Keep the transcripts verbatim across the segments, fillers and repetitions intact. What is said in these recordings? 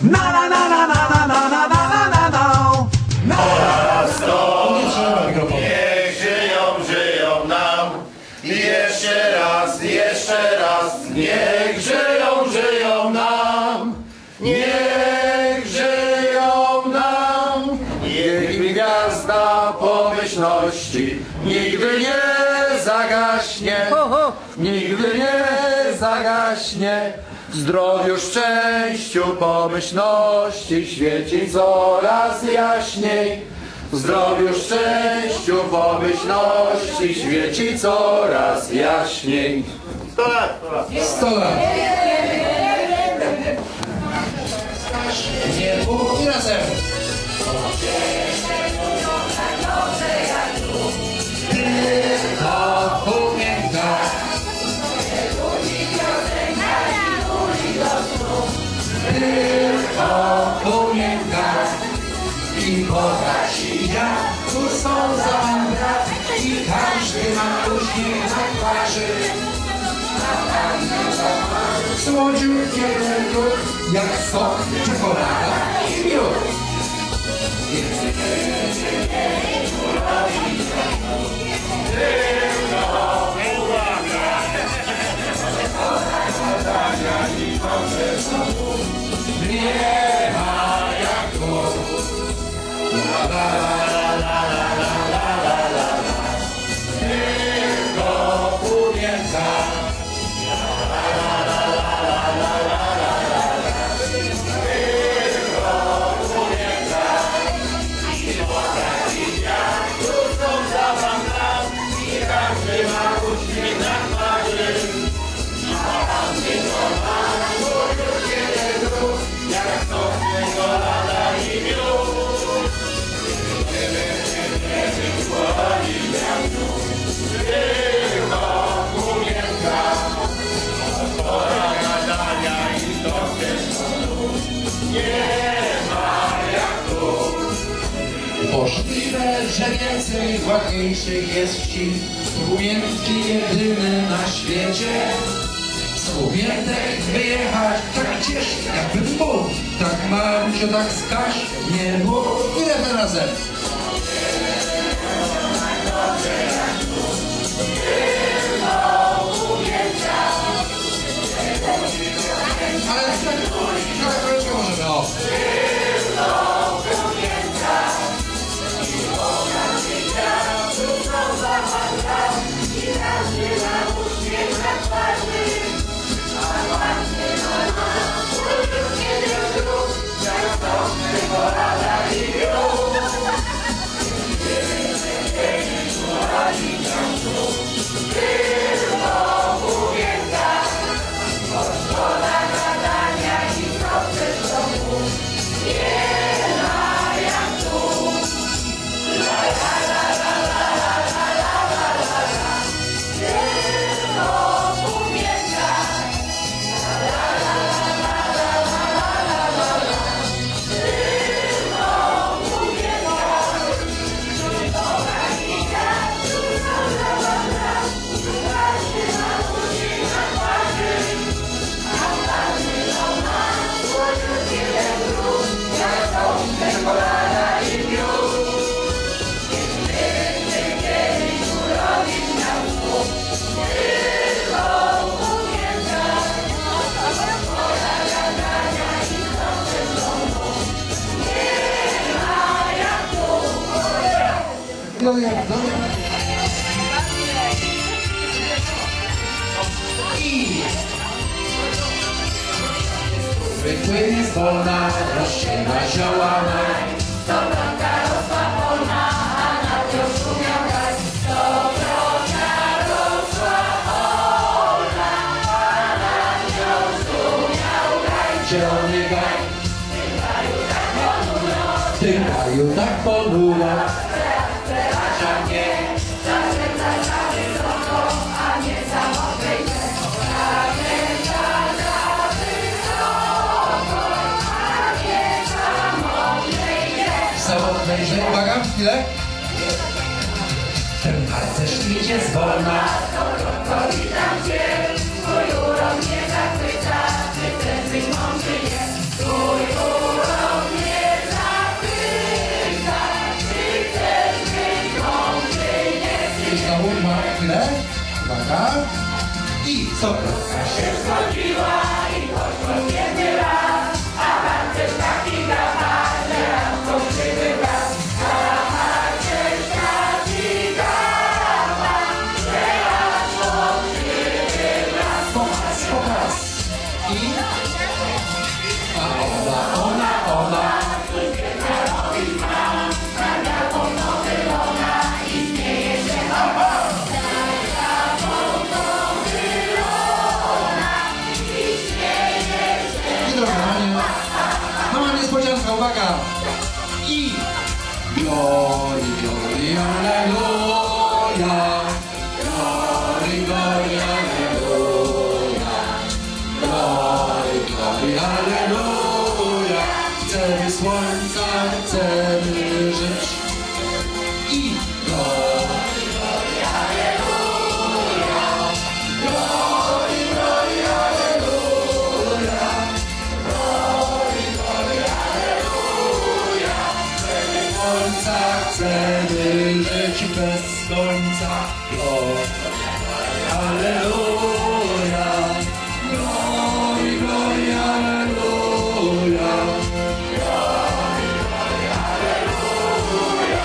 Na na na na na na na na na na na. Niech żyją, żyją nam. Jeszcze raz, jeszcze raz. Niech żyją, żyją nam. Niech żyją nam. Niech gwiazda pomyślności nigdy nie zagaśnie. Nigdy nie zagaśnie. W zdrowiu, szczęściu, pomyślności świeci coraz jaśniej. W zdrowiu, szczęściu, pomyślności świeci coraz jaśniej. Sto lat! Sto lat! Nie, Bóg i razem! Tylko pamiętaj. Tylko pamiętaj. I bogaci jak tu są za brat. I każdy ma uśmiech na twarzy. Słodziutkie drut, jak sok, czekolada i miód. Nie ma jak to. La la la la la la la la la. Tylko pamiętaj. Możliwe, że więcej ładniejszych jest wsi. Umiejętki jedyny na świecie. Z umiejętek wyjechać tak cieszy, jakby mógł. Tak Marycio, tak Skaś nie mógł. Ile tym razem? Ale tak, tak, tak, możemy, o. No jak to? I wypłynie z wolna, rozsiewa ziołana. Dobronka rosła polna, a nad nią szumiał gaj. Dobronka rosła polna, a nad nią szumiał gaj. Zielony gaj, w tym kraju tak ponuro. Przeprasza mnie, Zakręca za wysoko, a nie za mokrej tle. Zakręca za wysoko, a nie za mokrej tle. samotnej, że uwaga, chwilę. Ten harcerz idzie z wolna. To witam cię, twój urok mnie zachwyca, ty chcesz być mądry jest, twój urok. tak? I stop. się zgodziła i poszło kiedy raz, a harcerz taki gapa, że aż fałszywy brat. A harcerz taki gapa, że aż fałszywy brat. Pokaz, pokaz. I? A ona, ona, ona. Mama niespodzianka, uwaga! I glory, glory, alleluja. Glory, glory, alleluja. Glory, glory, alleluja. Chcemy słońca, chcemy żyć. I glory, glory, alleluja. Glory, glory, alleluja. Końca chcemy żyć bez końca. Glory, alleluja. Glory, glory, alleluja. Glory, glory, alleluja.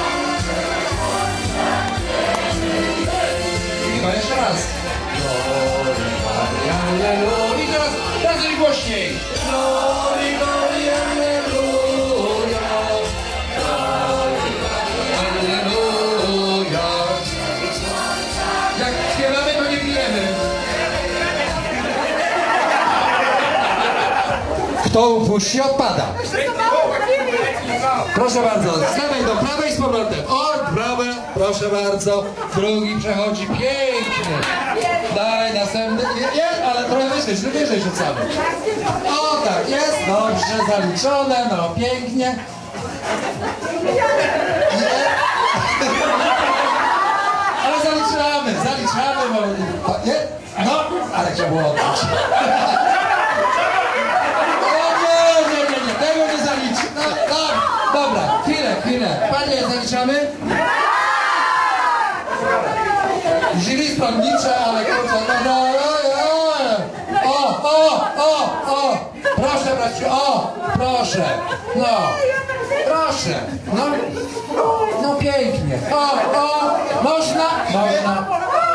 I chyba jeszcze raz. Glory, glory, alleluja. I teraz razem głośniej. Glory, glory, alleluja. Jak śpiewamy, to nie pijemy. Kto upuści, odpada. Proszę bardzo, z lewej do prawej z powrotem. O, prawe, proszę bardzo. Drugi przechodzi pięknie. Dalej, następny. Jest, ale trochę wyżej, wyżej rzucamy. O, tak, jest. Dobrze, zaliczone, no pięknie. Ale zaliczamy, zaliczamy, bo... Nie? No, ale trzeba było oddać. O nie, nie, nie, nie, tego nie zaliczy. No, tak, dobra, chwilę, chwilę. Panie, zaliczamy? Jury stronnicze, ale kurczę, no, no, no, o, o, o, o, proszę braciu, o, proszę, no, proszę, no, no pięknie, o, o, można, można.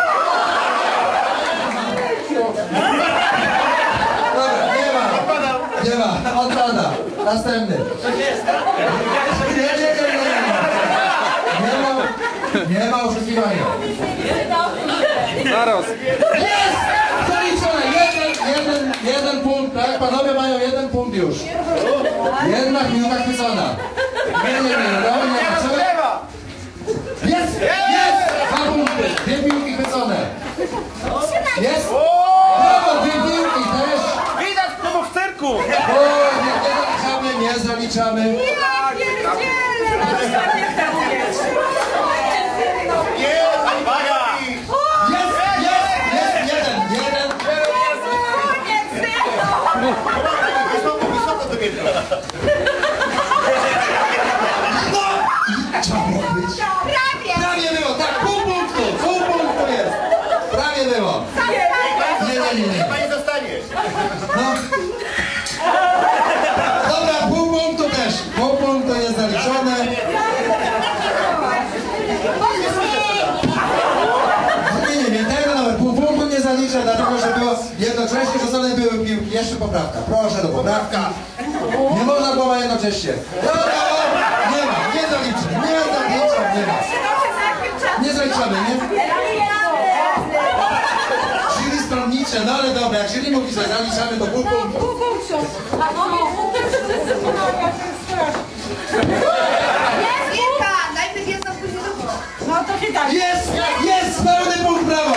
Dobra, nie ma, nie ma, odpada, następny. Nie, nie, nie, nie, nie, nie ma, nie ma oszukiwania. Zaraz. Jest! Zaliczone! Jeden, jeden, jeden punkt, tak? Panowie mają jeden punkt już. Jedna piłka chwycona. Nie, nie, nie, no, nie, co? Jest! Jest! Dwa punkty, dwie piłki chwycone. Jest! Brawo, dwie piłki też. Widać to w cyrku. O, nie, nie zaliczamy, nie zaliczamy. Jest, jest, jest, jeden, jeden. No! Trzeba było być. Prawie było, tak, pół punktu, pół punktu jest. Prawie było. Nie, nie, nie, nie. Chyba nie zostaniesz. No. Dobra, pół punktu też. Pół punktu jest zaliczone. Nie, nie, nie, tego nawet pół punktu nie zaliczę, dlatego że było jednocześnie rzucone były piłki. Jeszcze poprawka. Proszę do poprawki. Nie można głowa jednocześnie. Dobra, nie ma, nie zaliczę, nie zaliczam, nie ma. Nie zaliczamy, nie? Jury stronnicze, no ale dobra, jak jury mówi, że zaliczamy, to pół punktu. Jest, jest, pełny punkt, brawo!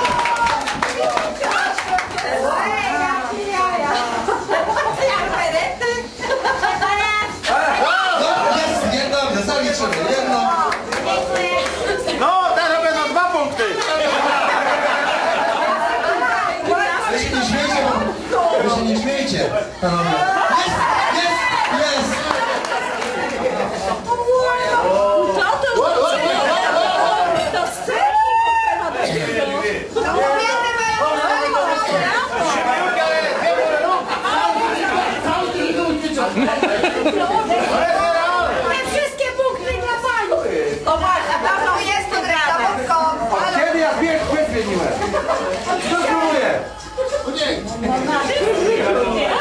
No, jest, nie, dobrze, zaliczymy, jedno. No, teraz będą dwa punkty. Wy się nie śmiejcie, bo... Wy się nie śmiejcie, panowie. Jest, jest, jest! To scena! No, na